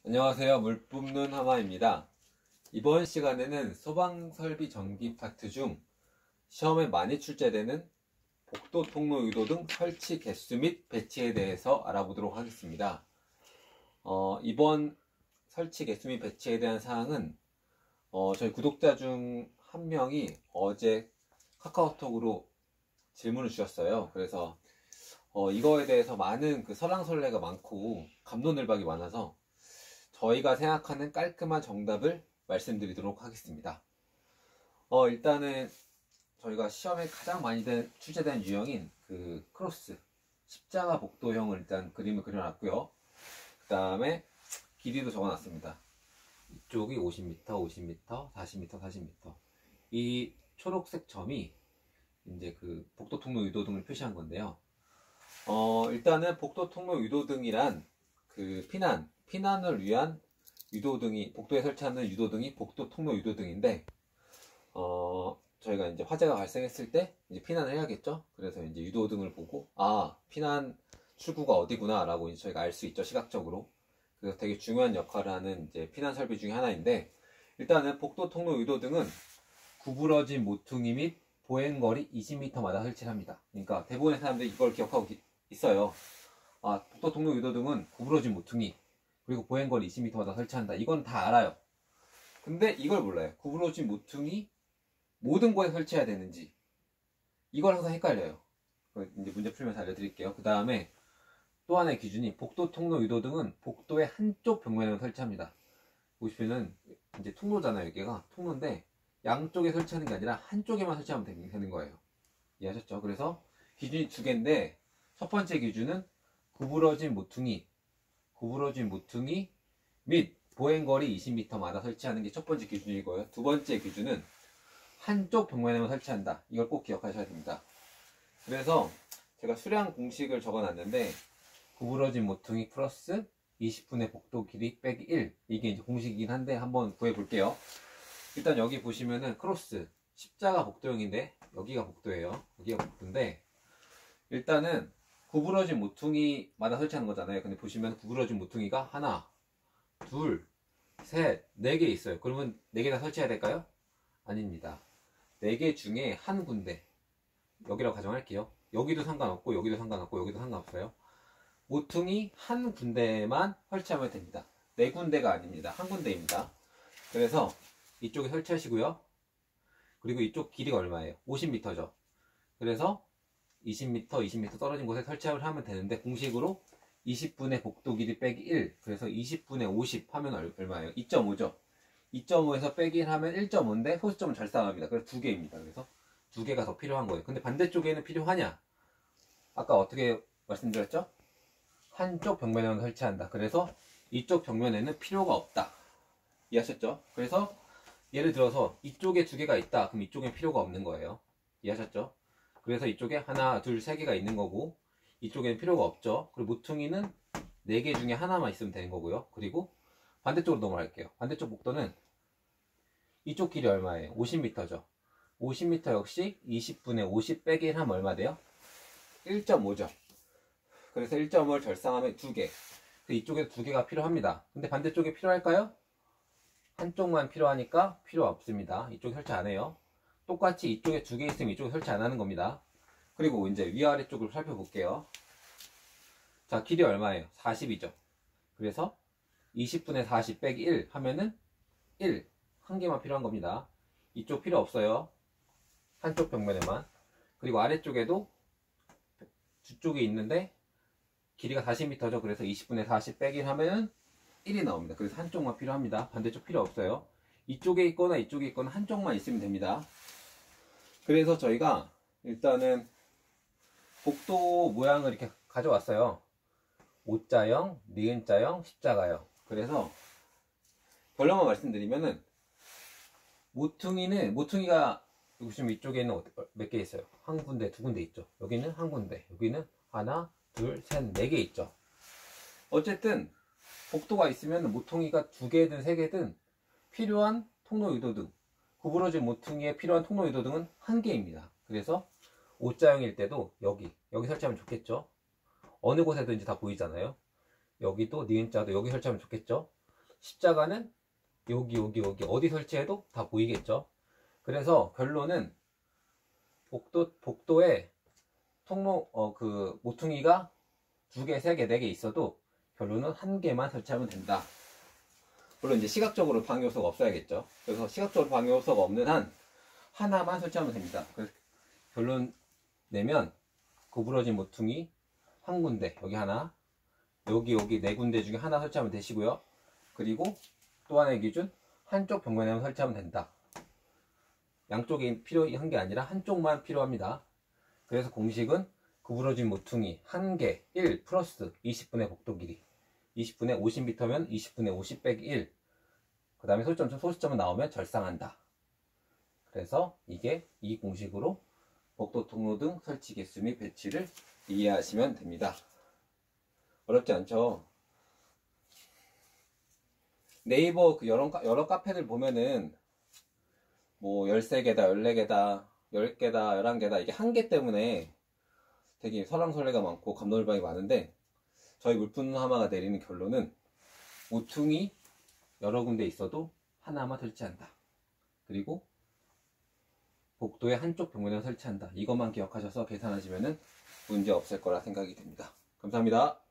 안녕하세요. 물 뿜는 하마입니다. 이번 시간에는 소방설비 전기 파트 중 시험에 많이 출제되는 복도, 통로, 유도 등 설치 개수 및 배치에 대해서 알아보도록 하겠습니다. 이번 설치 개수 및 배치에 대한 사항은 저희 구독자 중 한 명이 어제 카카오톡으로 질문을 주셨어요. 그래서 이거에 대해서 많은 설랑설레가 많고 갑론을박이 많아서 저희가 생각하는 깔끔한 정답을 말씀드리도록 하겠습니다. 일단은 저희가 시험에 가장 많이 출제된 유형인 크로스 십자가 복도형을 일단 그림을 그려놨고요. 그 다음에 길이도 적어놨습니다. 이쪽이 50m, 50m, 40m, 40m. 이 초록색 점이 이제 복도, 통로, 유도등을 표시한 건데요. 일단은 복도, 통로, 유도등이란 피난을 위한 유도등이, 복도에 설치하는 유도등이 복도, 통로, 유도등인데, 저희가 이제 화재가 발생했을 때 이제 피난을 해야겠죠? 그래서 이제 유도등을 보고, 피난 출구가 어디구나 라고 이제 저희가 알 수 있죠, 시각적으로. 그래서 되게 중요한 역할을 하는 이제 피난 설비 중에 하나인데, 일단은 복도, 통로, 유도등은 구부러진 모퉁이 및 보행거리 20m마다 설치를 합니다. 그러니까 대부분의 사람들이 이걸 기억하고 있어요. 복도, 통로, 유도등은 구부러진 모퉁이, 그리고 보행거리 20m마다 설치한다. 이건 다 알아요. 근데 이걸 몰라요. 구부러진 모퉁이 모든 곳에 설치해야 되는지. 이걸 항상 헷갈려요. 이제 문제 풀면서 알려드릴게요. 그 다음에 또 하나의 기준이 복도, 통로, 유도등은 복도의 한쪽 벽면에 설치합니다. 보시면은 이제 통로잖아요. 여기가 통로인데 양쪽에 설치하는 게 아니라 한쪽에만 설치하면 되는 거예요. 이해하셨죠? 그래서 기준이 두 개인데 첫 번째 기준은 구부러진 모퉁이 및 보행거리 20m마다 설치하는 게 첫 번째 기준이고요. 두 번째 기준은 한쪽 벽면에만 설치한다. 이걸 꼭 기억하셔야 됩니다. 그래서 제가 수량 공식을 적어놨는데 구부러진 모퉁이 플러스 20분의 복도 길이 빼기 1, 이게 이제 공식이긴 한데 한번 구해볼게요. 일단 여기 보시면은 크로스 십자가 복도형인데 여기가 복도예요. 여기가 복도인데 일단은 구부러진 모퉁이마다 설치하는 거잖아요. 근데 보시면 구부러진 모퉁이가 하나, 둘, 셋, 네 개 있어요. 그러면 네 개 다 설치해야 될까요? 아닙니다. 네 개 중에 한 군데, 여기라고 가정할게요. 여기도 상관없고 여기도 상관없고 여기도 상관없어요. 모퉁이 한 군데만 설치하면 됩니다. 네 군데가 아닙니다. 한 군데입니다. 그래서 이쪽에 설치하시고요. 그리고 이쪽 길이가 얼마예요? 50m죠. 그래서 20m, 20m 떨어진 곳에 설치를 하면 되는데 공식으로 20분의 복도 길이 빼기 1, 그래서 20분의 50 하면 얼마예요? 2.5죠. 2.5에서 빼기 1 하면 1.5인데 소수점은 절상합니다. 그래서 2개입니다. 그래서 2개가 더 필요한 거예요. 근데 반대쪽에는 필요하냐? 아까 어떻게 말씀드렸죠? 한쪽 벽면에만 설치한다. 그래서 이쪽 벽면에는 필요가 없다. 이해하셨죠? 그래서 예를 들어서 이쪽에 2개가 있다. 그럼 이쪽엔 필요가 없는 거예요. 이해하셨죠? 그래서 이쪽에 하나, 둘, 세 개가 있는 거고 이쪽에는 필요가 없죠. 그리고 모퉁이는 4개 중에 하나만 있으면 되는 거고요. 그리고 반대쪽으로 넘어갈게요. 반대쪽 복도는 이쪽 길이 얼마예요? 50m죠. 50m 역시 20분의 50 빼기 1 하면 얼마 돼요? 1.5죠. 그래서 1.5를 절상하면 2개. 이쪽에 2개가 필요합니다. 근데 반대쪽에 필요할까요? 한쪽만 필요하니까 필요 없습니다. 이쪽에 설치 안 해요. 똑같이 이쪽에 2개 있으면 이쪽에 설치 안 하는 겁니다. 그리고 이제 위아래 쪽을 살펴볼게요. 자, 길이 얼마예요? 40이죠. 그래서 20분의 40 빼기 1 하면은 1. 한 개만 필요한 겁니다. 이쪽 필요 없어요. 한쪽 벽면에만. 그리고 아래쪽에도 두 쪽이 있는데 길이가 40m죠. 그래서 20분의 40 빼기 1 하면은 1이 나옵니다. 그래서 한쪽만 필요합니다. 반대쪽 필요 없어요. 이쪽에 있거나 이쪽에 있거나 한쪽만 있으면 됩니다. 그래서 저희가 일단은 복도 모양을 이렇게 가져왔어요. O자형, 니은자형, 십자가형. 그래서 결론만 말씀드리면은 모퉁이가 보시면 이쪽에는 몇 개 있어요? 한 군데, 두 군데 있죠. 여기는 한 군데, 여기는 하나, 둘, 셋, 4개 있죠. 어쨌든 복도가 있으면 모퉁이가 2개든 3개든 필요한 통로 유도등, 구부러진 모퉁이에 필요한 통로 유도등은 1개입니다. 그래서 O자형일 때도 여기 설치하면 좋겠죠. 어느 곳에든지 다 보이잖아요. 여기도 니은자도 여기 설치하면 좋겠죠. 십자가는 여기 어디 설치해도 다 보이겠죠. 그래서 결론은 복도에 통로 그 모퉁이가 2개, 3개, 4개 있어도 결론은 1개만 설치하면 된다. 물론 이제 시각적으로 방해 요소가 없어야겠죠. 그래서 시각적으로 방해 요소가 없는 한 하나만 설치하면 됩니다. 그래서 결론 내면 구부러진 모퉁이 한 군데, 여기 하나, 여기 4군데 중에 하나 설치하면 되시고요. 그리고 또 하나의 기준, 한쪽 벽면에만 설치하면 된다. 양쪽이 필요한 게 아니라 한쪽만 필요합니다. 그래서 공식은 구부러진 모퉁이 1개 1 플러스 20분의 복도 길이, 20분의 50m면 20분의 50 빼기 1, 그 다음에 소수점은 나오면 절상한다. 그래서 이게 이 공식으로 복도 통로 등 설치 개수 및 배치를 이해하시면 됩니다. 어렵지 않죠? 네이버 그 여러 카페들 보면은 뭐 13개다, 14개다, 10개다, 11개다 이게 한 개 때문에 되게 설왕설래가 많고 감론을박이 많은데, 저희 물품하마가 내리는 결론은 모퉁이 여러 군데 있어도 하나만 설치한다. 그리고 복도의 한쪽 벽면에 설치한다. 이것만 기억하셔서 계산하시면 문제 없을 거라 생각이 됩니다. 감사합니다.